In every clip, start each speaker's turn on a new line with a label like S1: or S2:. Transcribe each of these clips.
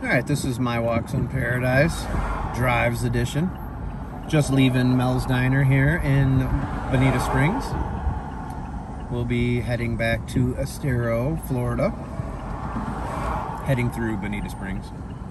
S1: Alright, this is My Walks in Paradise, Drives Edition. Just leaving Mel's Diner here in Bonita Springs. We'll be heading back to Estero, Florida. Heading through Bonita Springs.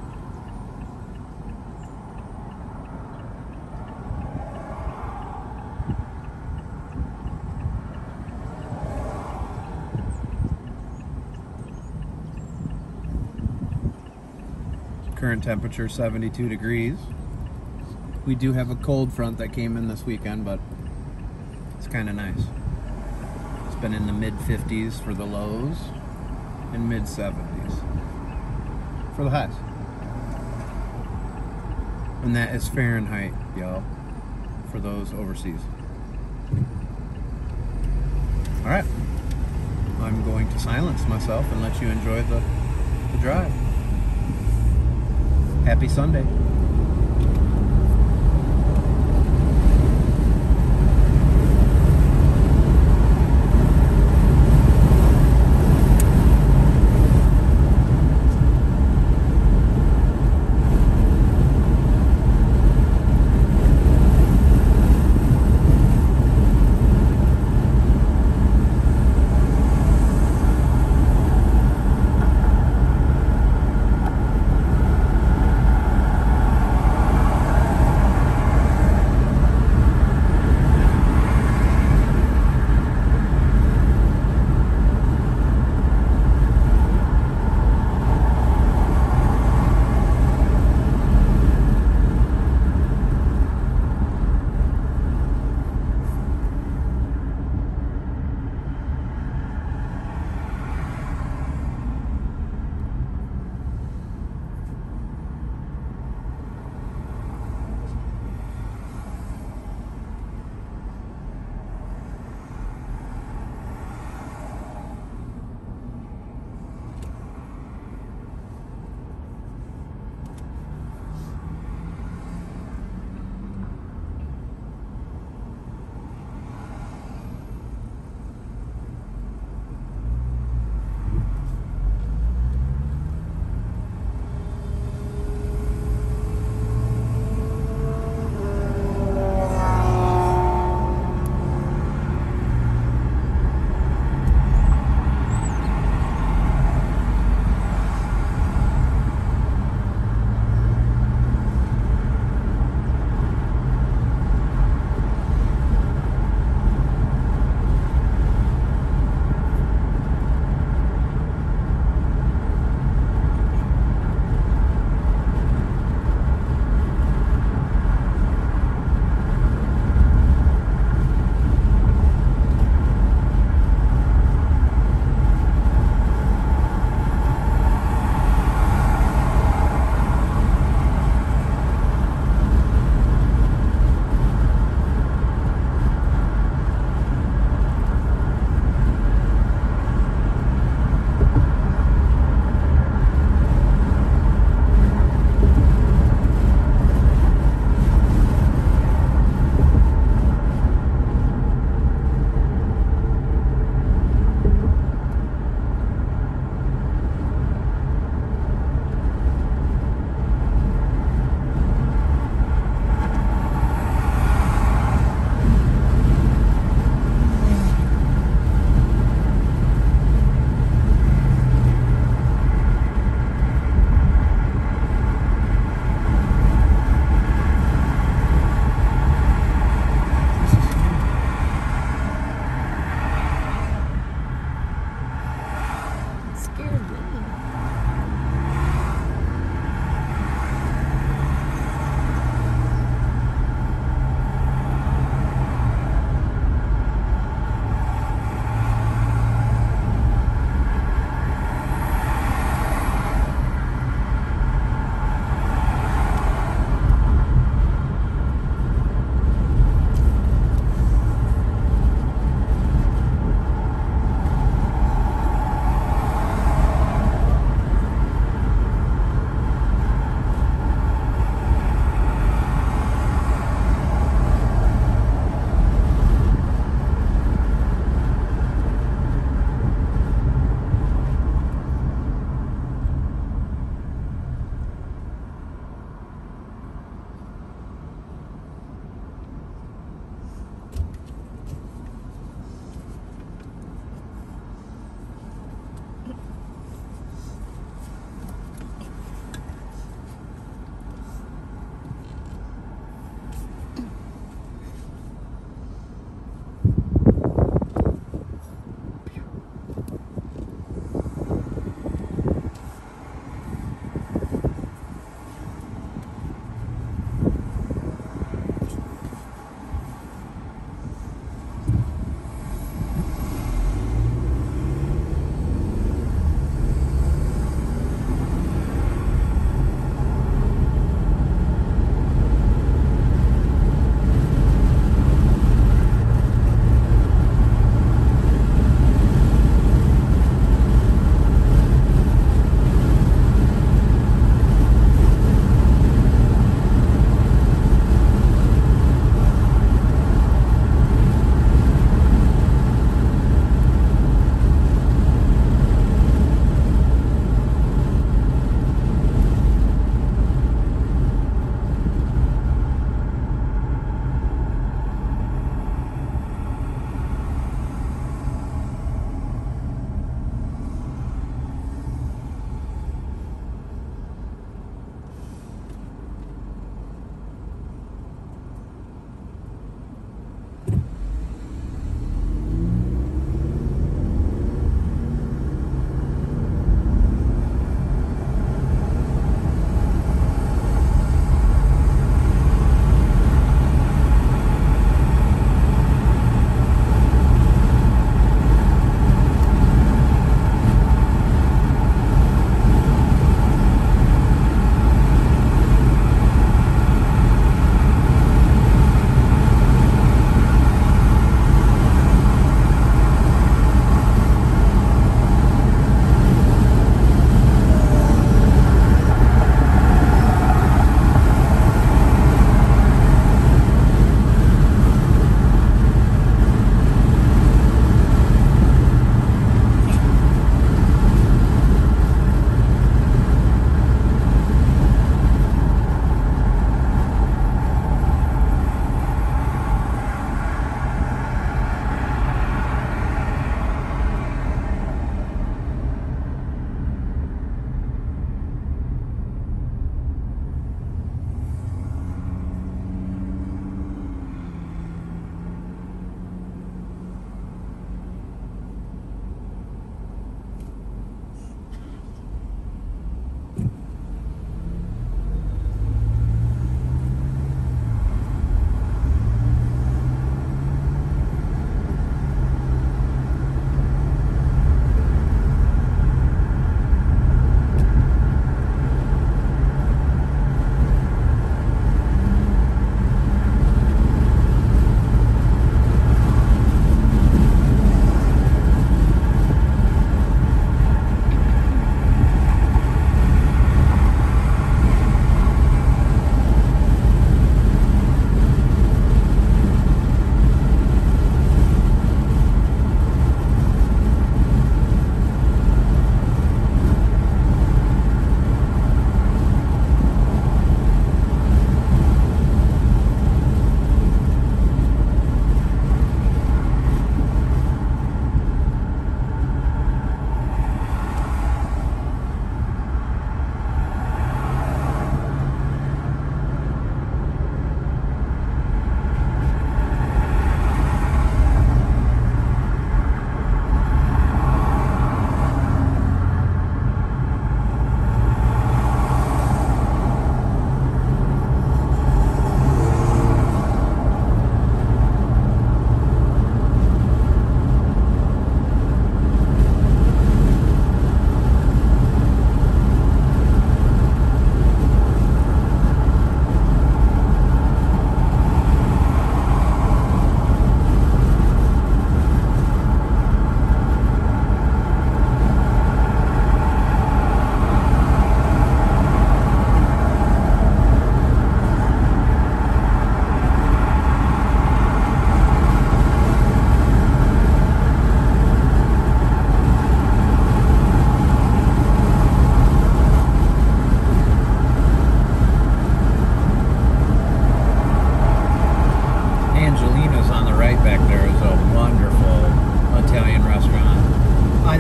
S1: Current temperature 72 degrees. We do have a cold front that came in this weekend, but it's kind of nice. It's been in the mid 50s for the lows and mid 70s for the highs. And that is Fahrenheit, y'all, for those overseas. Alright, I'm going to silence myself and let you enjoy the drive. Happy Sunday.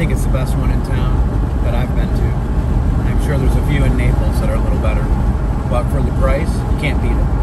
S1: think it's the best one in town that I've been to. I'm sure there's a few in Naples that are a little better, but for the price, you can't beat it.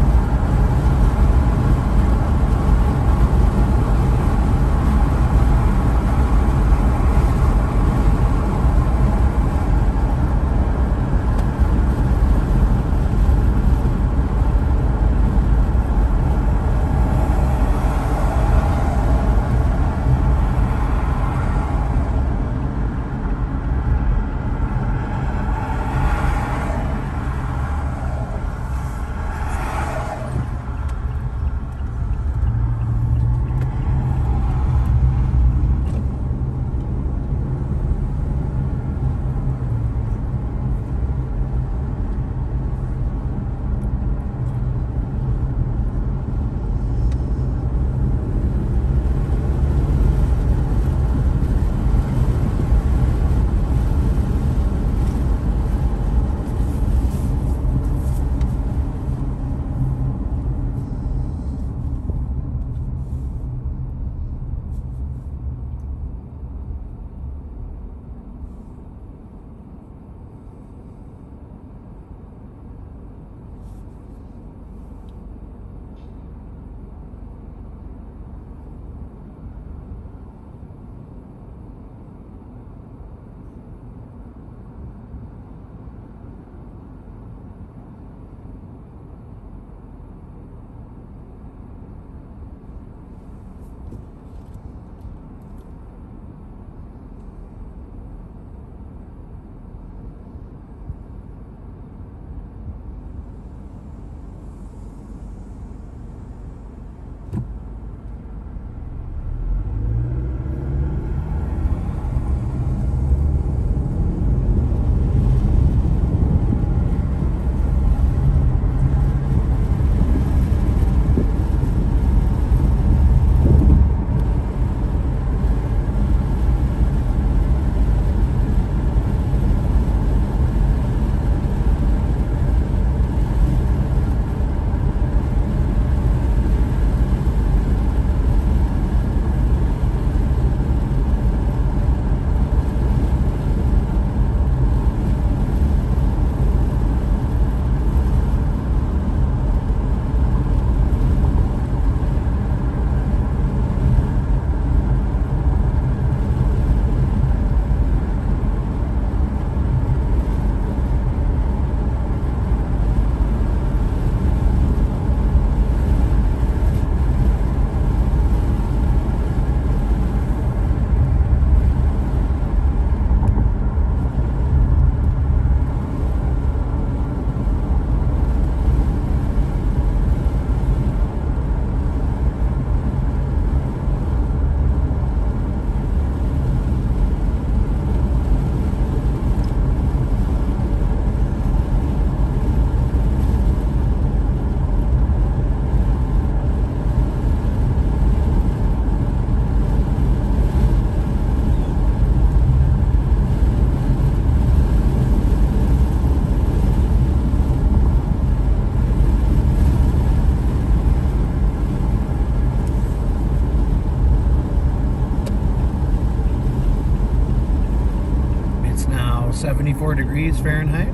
S1: It's now 74 degrees Fahrenheit.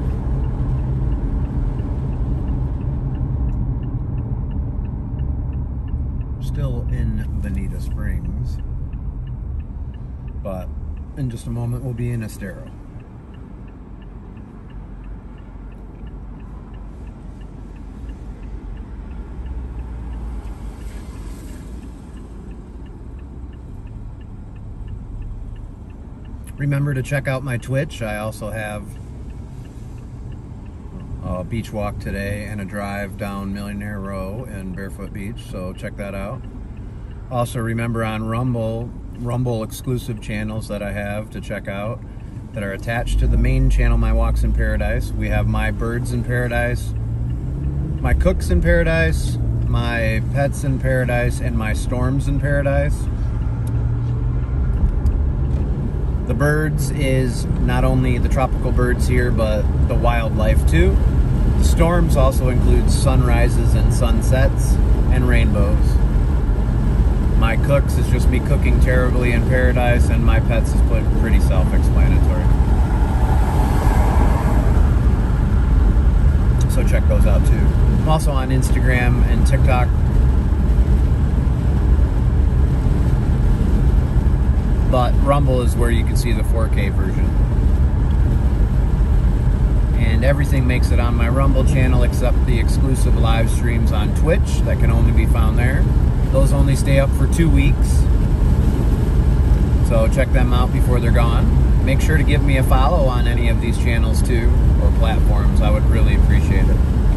S1: Still in Bonita Springs, but in just a moment we'll be in Estero. Remember to check out my Twitch. I also have a beach walk today and a drive down Millionaire Row in Barefoot Beach, so check that out. Also remember on Rumble exclusive channels that I have to check out that are attached to the main channel, My Walks in Paradise. We have My Birds in Paradise, My Cooks in Paradise, My Pets in Paradise, and My Storms in Paradise. The birds is not only the tropical birds here, but the wildlife too. The storms also include sunrises and sunsets and rainbows. My cooks is just me cooking terribly in paradise, and my pets is pretty self-explanatory. So check those out too. I'm also on Instagram and TikTok. But Rumble is where you can see the 4K version. And everything makes it on my Rumble channel except the exclusive live streams on Twitch that can only be found there. Those only stay up for 2 weeks. So check them out before they're gone. Make sure to give me a follow on any of these channels too, or platforms. I would really appreciate it.